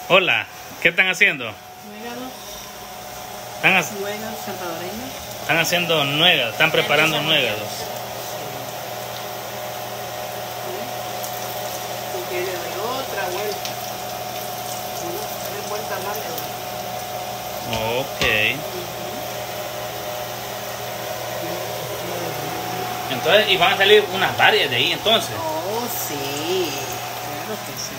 Hola, ¿qué están haciendo? Nuegados. Están, Nuegados salvadoreños. están haciendo nuegados, están preparando nuegados. Y que le doy otra vuelta. Una vuelta más le doy. Ok. Entonces, y van a salir unas varias de ahí entonces. Oh, sí. Claro que sí.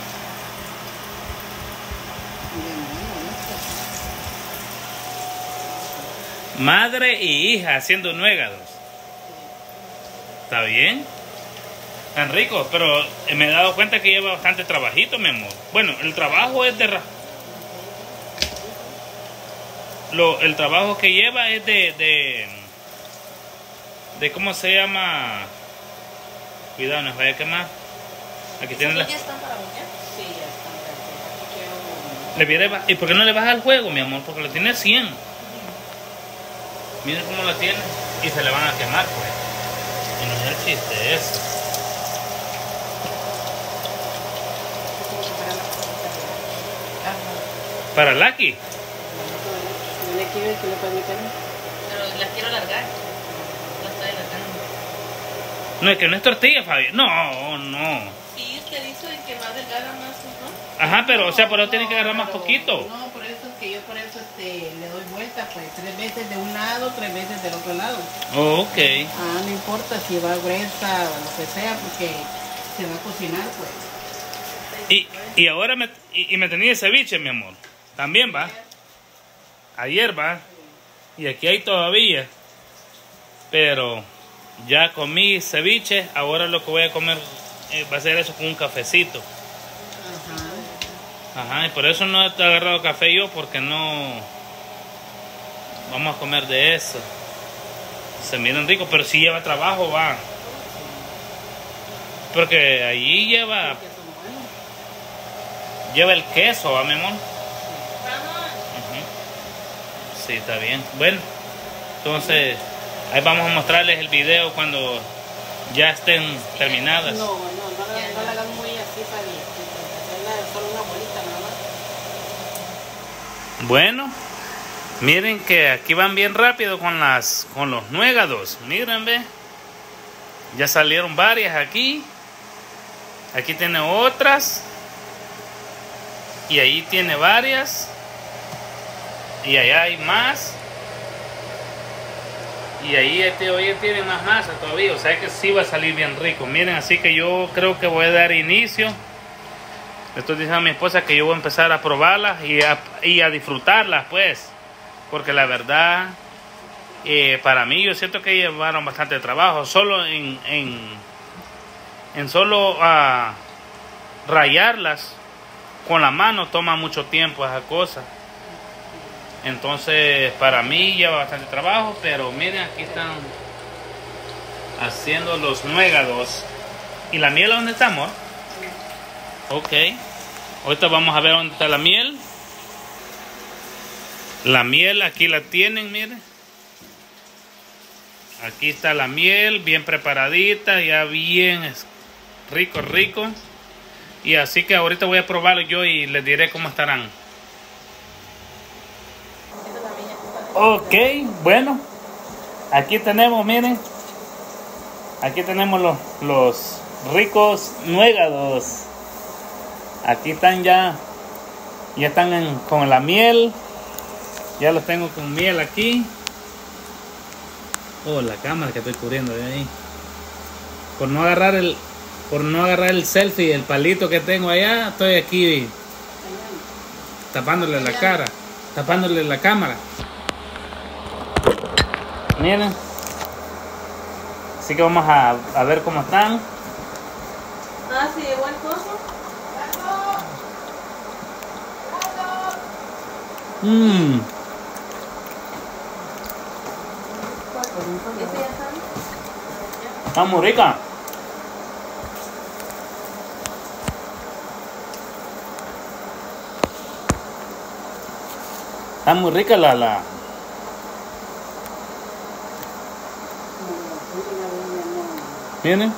Madre y hija haciendo nuegados. ¿Está bien? Tan rico, pero me he dado cuenta que lleva bastante trabajito, mi amor. Bueno, el trabajo es de... el trabajo que lleva es de ¿cómo se llama? Cuidado, no se vaya a quemar. Aquí tiene la... ¿Ya están para mañana? Sí, ya están para mañana. Le viene... ¿Y por qué no le baja el juego, mi amor? Porque lo tiene 100. Miren cómo lo tiene. Y se le van a quemar, pues. Y no es el chiste eso. ¿Para Lucky? Pero las quiero alargar. Las estoy alargando. No, es que no es tortilla, Fabi. No, no. Sí, usted dice que más delgada, más, ¿no? Ajá, pero, o sea, por eso tiene que agarrar más poquito. No, por eso es que yo le doy vuelta, pues 3 veces de un lado, 3 veces del otro lado. Oh, ok. Ah, no importa si va gruesa o lo que sea, porque se va a cocinar, pues. Y ahora me tenía ceviche, mi amor. También va. Ayer va. Y aquí hay todavía. Pero ya comí ceviche. Ahora lo que voy a comer va a ser eso con un cafecito. Ajá, y por eso no he agarrado café yo, porque no vamos a comer de eso. Se miran ricos, pero si lleva trabajo, va. Porque allí lleva el queso, ¿va, mi amor? Sí, está bien. Bueno, entonces ahí vamos a mostrarles el video cuando ya estén terminadas. No la hagan muy así para hacerla solo una bolita nada más. Bueno, miren que aquí van bien rápido con los nuegados. Miren, ve. Ya salieron varias aquí. Aquí tiene otras. Y ahí tiene varias. Y allá hay más. Y ahí hoy tiene más masa todavía. O sea que sí va a salir bien rico. Miren, así que yo creo que voy a dar inicio. Le estoy diciendo a mi esposa que yo voy a empezar a probarlas y a disfrutarlas, pues. Porque la verdad, para mí, yo siento que llevaron bastante trabajo. Solo en solo rayarlas con la mano toma mucho tiempo esa cosa. Entonces, para mí lleva bastante trabajo. Pero miren, aquí están haciendo los nuegados. ¿Y la miel dónde está, amor? Ok. Ahorita vamos a ver dónde está la miel. La miel aquí la tienen, miren. Aquí está la miel, bien preparadita, ya bien rico. Y así que ahorita voy a probarlo yo y les diré cómo estarán. Ok, bueno. Aquí tenemos, miren. Aquí tenemos los ricos nuegados. Aquí están ya están con la miel. Ya los tengo con miel aquí. Oh, la cámara que estoy cubriendo de ahí. Por no agarrar el selfie, el palito que tengo allá, estoy aquí tapándole la cara, tapándole la cámara. Miren. Así que vamos a ver cómo están. Ah, sí, igual cosa. Está muy rica. Está muy rica la. Miren.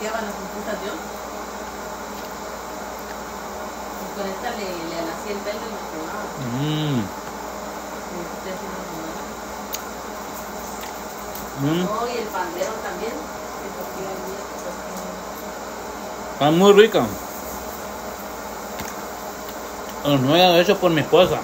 bloqueaban la computación. Y con esta le hacía el verde y me quemaba. Oh, y el pandero también. Está muy rica. Los nuevos hechos por mi esposa.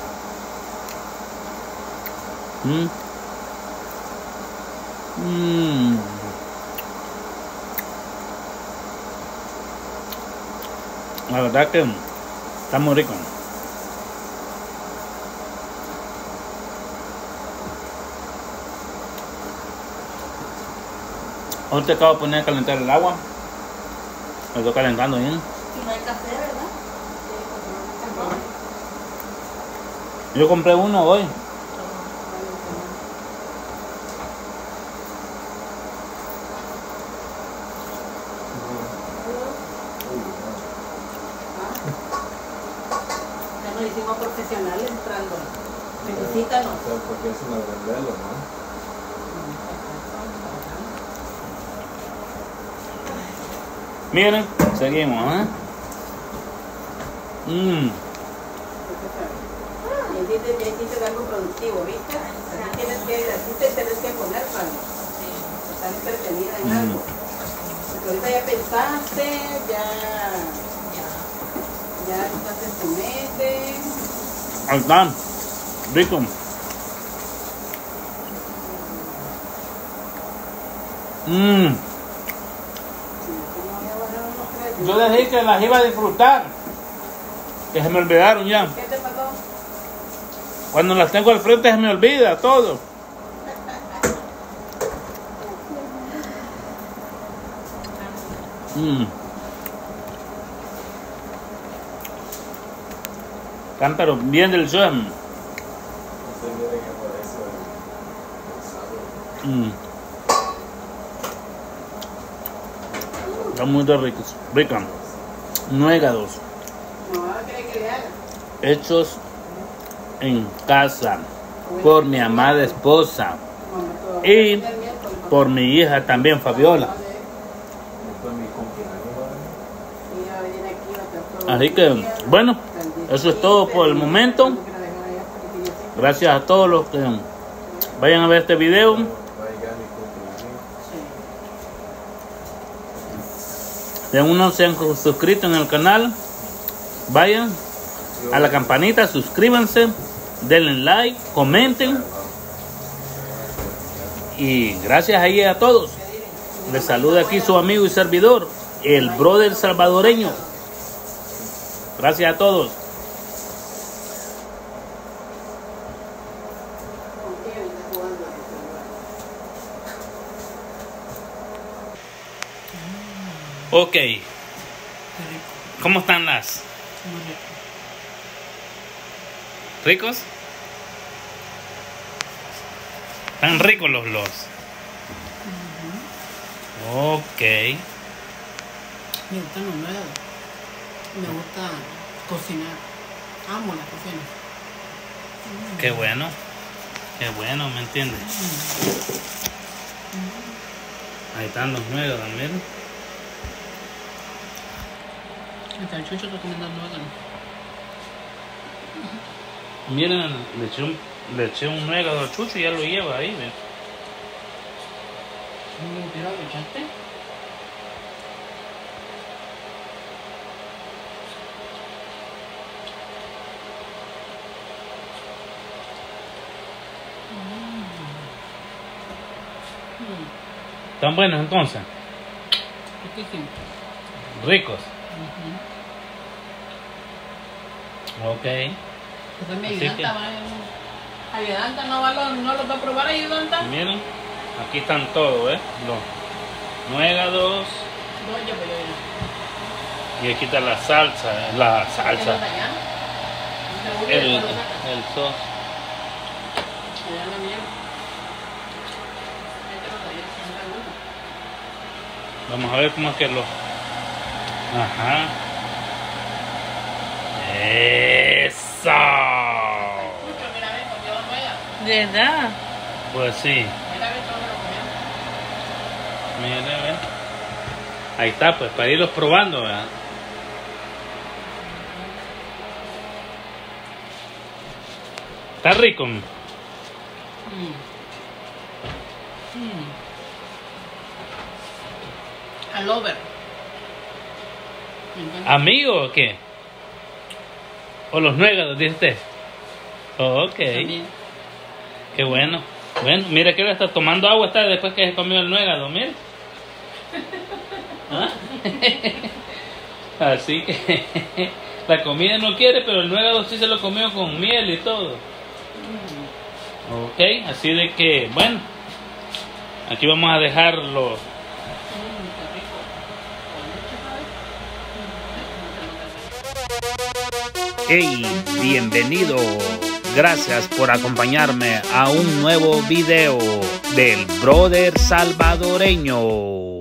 La verdad que está muy rico. Ahorita acabo de poner a calentar el agua. Lo estoy calentando bien. Y no hay café, ¿verdad? Yo compré uno hoy. Ya nos hicimos profesionales entrando. Felicítanos. Porque es una vendela, ¿no? Miren, seguimos, ¿eh? Ya hiciste algo productivo, ¿viste? Así te tienes que poner para estar entretenida en algo. Porque ahorita ya pensaste, ya estás en tu mente. Ahí está, rico. Yo les dije que las iba a disfrutar, que se me olvidaron ya. ¿Qué te pasó? Cuando las tengo al frente se me olvida todo. Están pero bien deliciosos. Están muy ricos. Ricos. Nuegados. No, ¿qué que le haga? Hechos en casa por mi amada esposa y por mi hija también, Fabiola. Así que, bueno, eso es todo por el momento. Gracias a todos los que vayan a ver este video. Si aún no se han suscrito en el canal, vayan a la campanita, suscríbanse, denle like, comenten. Y gracias ahí a todos. Les saluda aquí su amigo y servidor, el brother salvadoreño. Gracias a todos. Ok. ¿Cómo están las? ¿Ricos? Están ricos los los. Ok. Me gustan los nuevos. Me gusta cocinar. Amo la cocina. Qué bueno. Qué bueno, ¿me entiendes? Ahí están los nuevos también. Hasta el chucho está comiendo nuevos. Miren, le eché un nuegado al chucho y ya lo lleva ahí, ¿ves? ¿Pero lo echaste? ¿Están buenos entonces? Riquísimo. Ricos. Ok. Después mi Así ayudanta va a... Ayudanta no lo va a probar, ayudanta. Miren, aquí están todos, ¿eh? Los nuegados. No, yo voy a ir. Y aquí está la salsa, el sos. Vamos a ver cómo es que lo... Ajá. ¡Eso! ¿De verdad? Pues sí. Mire, ve. Ahí está, pues, para irlos probando, ¿verdad? Está rico. Al over. ¿Amigo o qué? ¿O los nuegados, dice usted? Oh, ok. También. Qué bueno. Bueno, mira que ahora está tomando agua está después que se comió el nuegado, mira. ¿Ah? Así que la comida no quiere, pero el nuegado sí se lo comió con miel y todo. Ok, así de que, bueno, aquí vamos a dejarlo. Hey, bienvenido. Gracias por acompañarme a un nuevo video del Brother Salvadoreño.